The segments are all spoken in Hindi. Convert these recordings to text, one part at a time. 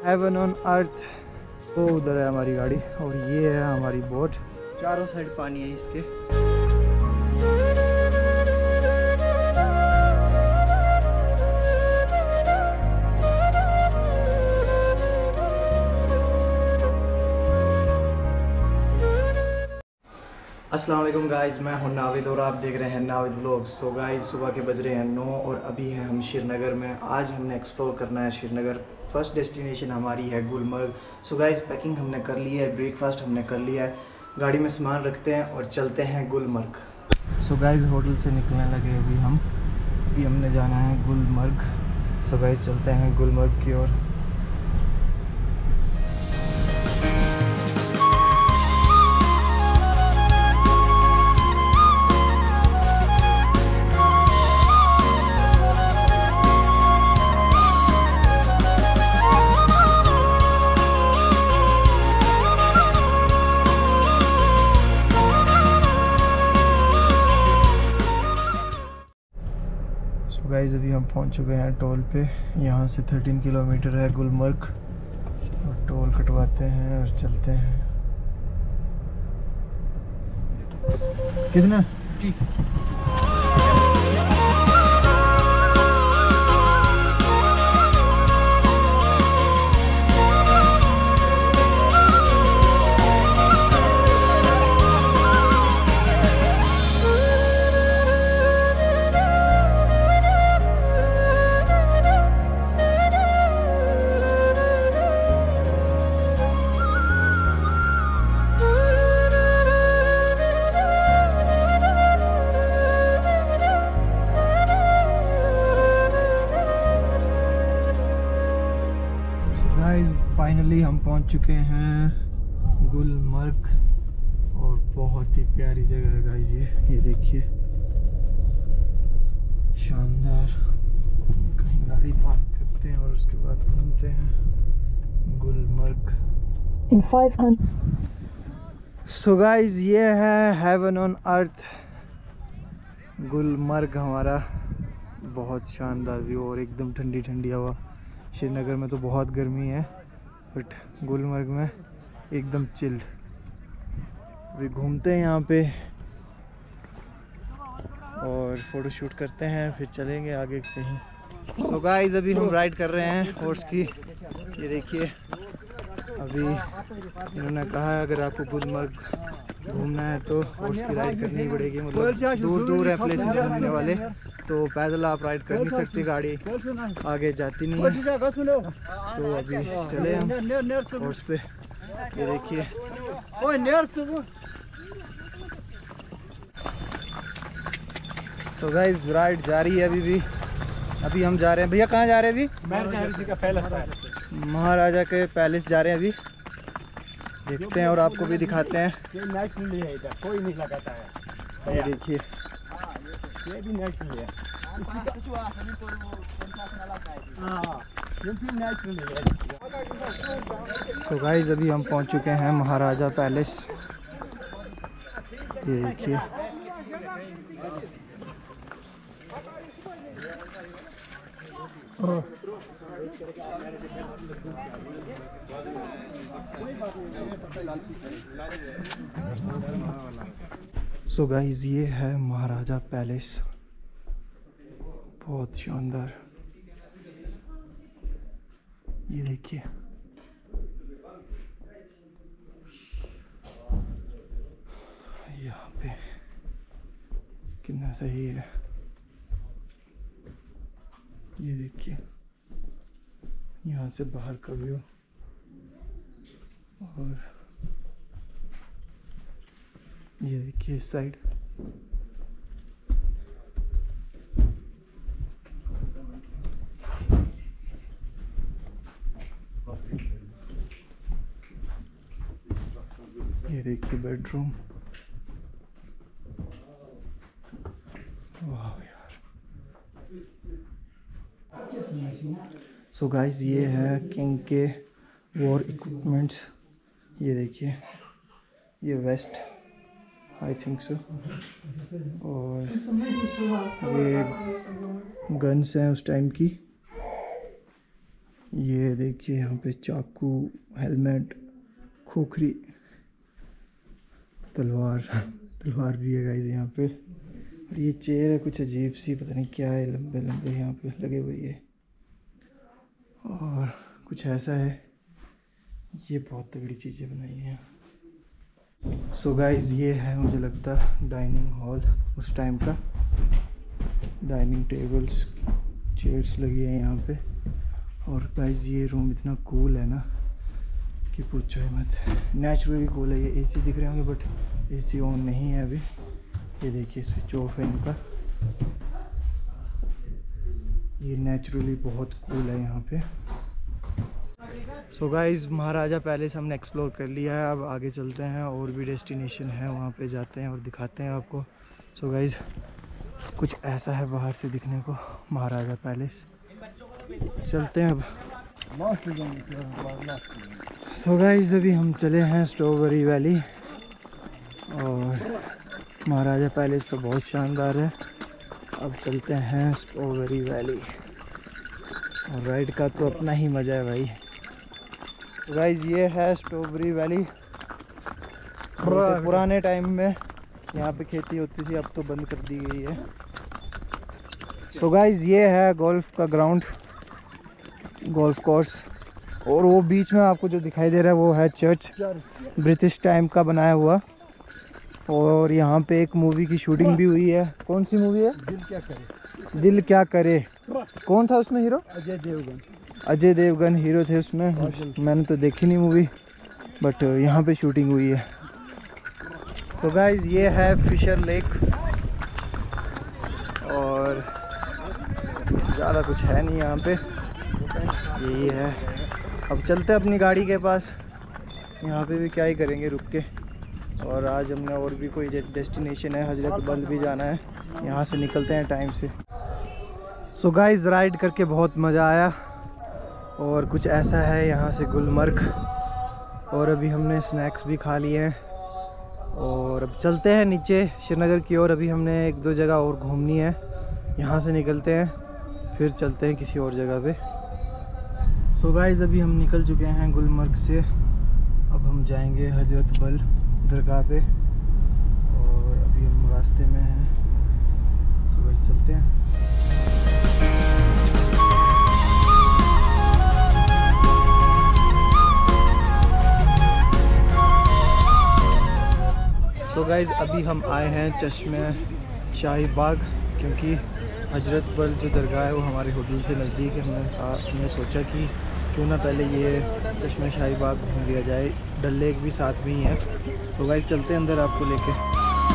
Heaven on earth. वो उधर है हमारी गाड़ी और ये है हमारी बोट। चारों साइड पानी है इसके। अस्सलाम वालेकुम गाइस, मैं हूं नाविद और आप देख रहे हैं नाविद व्लॉग्स। सो गाइस, सुबह के बज रहे हैं 9 और अभी हैं हम श्रीनगर में। आज हमने एक्सप्लोर करना है श्रीनगर। फर्स्ट डेस्टिनेशन हमारी है गुलमर्ग। सो गाइस, पैकिंग हमने कर ली है, ब्रेकफास्ट हमने कर लिया है, गाड़ी में सामान रखते हैं और चलते हैं गुलमर्ग। सो गाइस, होटल से निकलने लगे अभी हमने जाना है गुलमर्ग। सो गाइस, चलते हैं गुलमर्ग की ओर। गाइस, अभी हम पहुंच चुके हैं टोल पे। यहाँ से 13 किलोमीटर है गुलमर्ग और टोल कटवाते हैं और चलते हैं। कितना? फाइनली हम पहुंच चुके हैं गुलमर्ग और बहुत ही प्यारी जगह है गाइस। ये देखिए, शानदार। कहीं गाड़ी पार्क करते हैं और उसके बाद घूमते हैं गुलमर्ग। सो गाइस, ये है हेवन ऑन अर्थ गुलमर्ग हमारा। बहुत शानदार व्यू और एकदम ठंडी ठंडी हवा। श्रीनगर में तो बहुत गर्मी है बट गुलमर्ग में एकदम चिल्ड। अभी घूमते हैं यहाँ पे और फ़ोटो शूट करते हैं, फिर चलेंगे आगे कहीं। सो गाइस, अभी हम राइड कर रहे हैं हॉर्स की। ये देखिए, अभी इन्होंने कहा है अगर आपको गुलमर्ग घूमना है तो हॉर्स की राइड करनी पड़ेगी। मतलब दूर दूर है प्लेसेस घूमने वाले, तो पैदल आप राइड कर नहीं सकते, गाड़ी आगे जाती नहीं है। तो अभी चले हम हॉर्स पे। ये देखिए, सो गाइस, राइड जारी है अभी भी। अभी हम जा रहे हैं। भैया कहाँ जा रहे हैं अभी? महाराजा के पैलेस जा रहे हैं अभी। देखते हैं और आपको भी दिखाते हैं। कोई नहीं लगाता है। ये देखिए, ये भी नेचुरल है। तो गाइस, अभी हम पहुंच चुके हैं महाराजा पैलेस। ये देखिए, सो गाइस, ये है महाराजा पैलेस। बहुत शानदार। ये देखिए, यहाँ पे कितना सही है। ये देखिए, यहाँ से बाहर का व्यू और ये देखिए इस साइड। ये देखिए बेडरूम। वाह यार। सो गाइस, ये है किंग के वॉर इक्विपमेंट्स। ये देखिए, ये वेस्ट आई थिंक सो, और ये गन्स हैं उस टाइम की। ये देखिए यहाँ पे चाकू, हेलमेट, खोखरी, तलवार भी है गाइस यहाँ पे। और ये चेयर है कुछ अजीब सी, पता नहीं क्या है, लंबे लंबे यहाँ पे लगे हुए ये। और कुछ ऐसा है, ये बहुत तगड़ी चीज़ें बनाई हैं। सो गाइस ये है मुझे लगता डाइनिंग हॉल उस टाइम का। डाइनिंग टेबल्स, चेयर्स लगी है यहाँ पे। और गाइस ये रूम इतना कूल है ना कि पूछो ही मत, नेचुरली कूल है। ये एसी दिख रहे होंगे बट एसी ऑन नहीं है अभी। ये देखिए स्विच ऑफ है इनका। ये नेचुरली बहुत कूल है यहाँ पे। सो गाइस महाराजा पैलेस हमने एक्सप्लोर कर लिया है। अब आगे चलते हैं, और भी डेस्टिनेशन है वहाँ पे जाते हैं और दिखाते हैं आपको। सो गाइस कुछ ऐसा है बाहर से दिखने को महाराजा पैलेस। चलते हैं अब। सो गाइस अभी हम चले हैं स्ट्रॉबेरी वैली, और महाराजा पैलेस तो बहुत शानदार है। अब चलते हैं स्ट्रॉबेरी वैली, और राइड का तो अपना ही मज़ा है भाई। तो गाइस ये है स्ट्रॉबेरी वैली। पुराने टाइम में यहाँ पे खेती होती थी, अब तो बंद कर दी गई है। सो गाइस ये है गोल्फ का ग्राउंड, गोल्फ कोर्स। और वो बीच में आपको जो दिखाई दे रहा है वो है चर्च, ब्रिटिश टाइम का बनाया हुआ। और यहाँ पे एक मूवी की शूटिंग भी हुई है। कौन सी मूवी है? दिल क्या करे। दिल क्या करे। कौन था उसमें हीरो? अजय देवगन। अजय देवगन हीरो थे उसमें। मैंने तो देखी नहीं मूवी, बट यहाँ पे शूटिंग हुई है। तो गाइस ये है फिशर लेक, और ज़्यादा कुछ है नहीं यहाँ पे, यही है। अब चलते हैं अपनी गाड़ी के पास। यहाँ पे भी क्या ही करेंगे रुक के। और आज हमने और भी कोई डेस्टिनेशन है, हजरत बल भी जाना है। यहाँ से निकलते हैं टाइम से। सो गाइस राइड करके बहुत मज़ा आया। और कुछ ऐसा है यहाँ से गुलमर्ग। और अभी हमने स्नैक्स भी खा लिए हैं, और अब चलते हैं नीचे श्रीनगर की ओर। अभी हमने 1-2 जगह और घूमनी है। यहाँ से निकलते हैं, फिर चलते हैं किसी और जगह पे। सो गाइस अभी हम निकल चुके हैं गुलमर्ग से। अब हम जाएंगे हजरत बल दरगाह पे, और अभी हम रास्ते में हैं। सो गाइस चलते हैं। सो गाइस अभी हम आए हैं चश्मे शाही बाग, क्योंकि हजरत बल जो दरगाह है वो हमारे होटल से नज़दीक है। हमने सोचा कि क्यों ना पहले ये चश्मे शाही बाग घूम लिया जाए। डल लेक भी साथ में ही है। सो गाइस चलते हैं अंदर आपको लेके।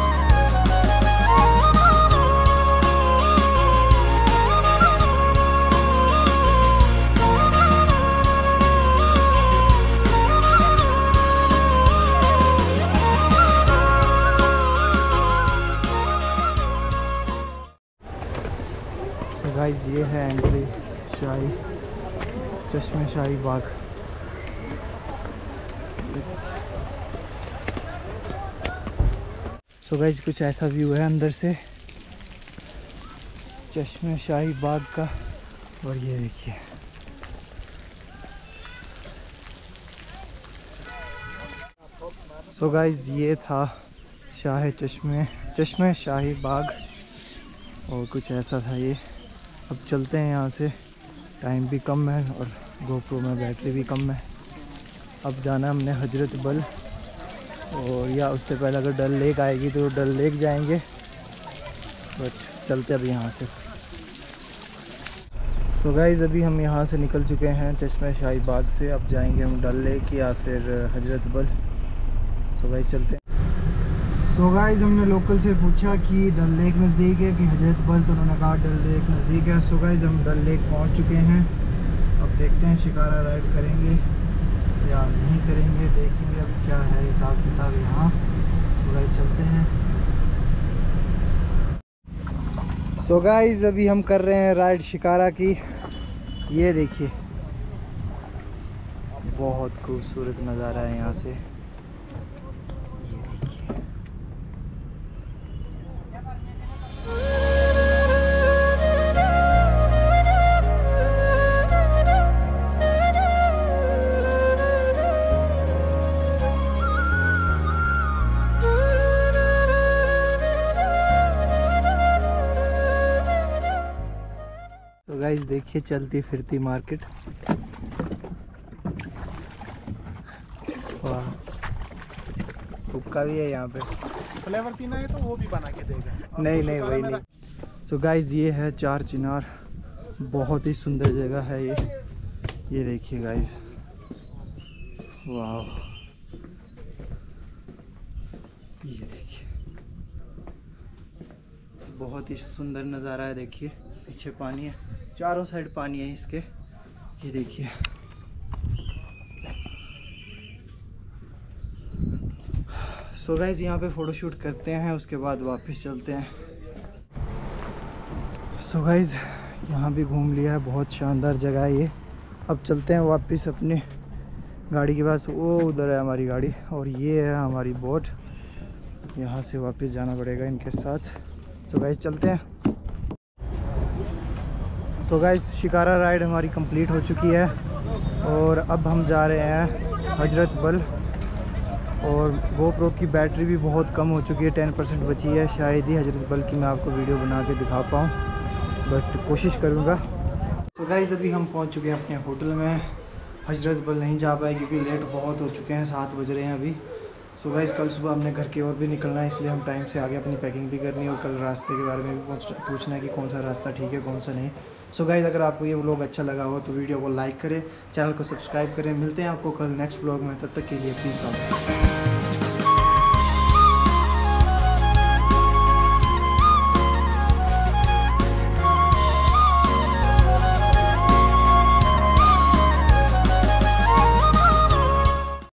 गाइस ये है एंट्री शाही चश्मे शाही बाग। सो गाइस कुछ ऐसा व्यू है अंदर से चश्मे शाही बाग का। और ये देखिए सो गाइस ये था चश्मे शाही बाग, और कुछ ऐसा था ये। अब चलते हैं यहाँ से, टाइम भी कम है और गोप्रो में बैटरी भी कम है। अब जाना हमने हजरत बल, और या उससे पहले अगर डल लेक आएगी तो डल लेक जाएंगे, बट चलते अब यहाँ से। सो गाइस अभी हम यहाँ से निकल चुके हैं चश्मे शाही बाग से। अब जाएंगे हम डल लेक या फिर हजरत बल। सो गाइस चलते हैं। सो गाइस हमने लोकल से पूछा कि डल लेक नज़दीक है कि हजरत बल, तो उन्होंने कहा डल लेक नज़दीक है। सो गाइस हम डल लेक पहुंच चुके हैं। अब देखते हैं शिकारा राइड करेंगे या नहीं करेंगे, देखेंगे अब क्या है हिसाब किताब यहाँ। सो गाइस चलते हैं। सो गाइस अभी हम कर रहे हैं राइड शिकारा की। ये देखिए बहुत खूबसूरत नज़ारा है यहाँ से। तो गाइस देखिए चलती फिरती मार्केट। वाह, हुक्का भी है यहाँ पे। फ्लेवर पीना है तो वो भी बना के देगा। नहीं नहीं वही नहीं। सो गाइस ये है चार चिनार, बहुत ही सुंदर जगह है ये देखिए गाइस। वाह, ये देखिए बहुत ही सुंदर नज़ारा है। देखिए पीछे पानी है, चारों साइड पानी है इसके। ये देखिए सो गाइस यहाँ पे फ़ोटोशूट करते हैं, उसके बाद वापस चलते हैं। सो गाइस यहाँ भी घूम लिया है, बहुत शानदार जगह है ये। अब चलते हैं वापस अपनी गाड़ी के पास। वो उधर है हमारी गाड़ी और ये है हमारी बोट। यहाँ से वापस जाना पड़ेगा इनके साथ। सो गाइस चलते हैं। सो गाइस शिकारा राइड हमारी कंप्लीट हो चुकी है और अब हम जा रहे हैं हजरत बल। और GoPro की बैटरी भी बहुत कम हो चुकी है, 10% बची है। शायद ही हजरत बल की मैं आपको वीडियो बना के दिखा पाऊँ, बट कोशिश करूँगा। तो गाइस अभी हम पहुँच चुके हैं अपने होटल में। हजरत बल नहीं जा पाए क्योंकि लेट बहुत हो चुके हैं, 7 बज रहे हैं अभी। सो गाइस कल सुबह हमने घर की ओर भी निकलना है, इसलिए हम टाइम से आगे अपनी पैकिंग भी करनी है और कल रास्ते के बारे में भी पूछना है कि कौन सा रास्ता ठीक है कौन सा नहीं। सो गाइस अगर आपको ये व्लॉग अच्छा लगा हो तो वीडियो को लाइक करें, चैनल को सब्सक्राइब करें। मिलते हैं आपको कल नेक्स्ट व्लॉग में, तब तक के लिए पीस आउट।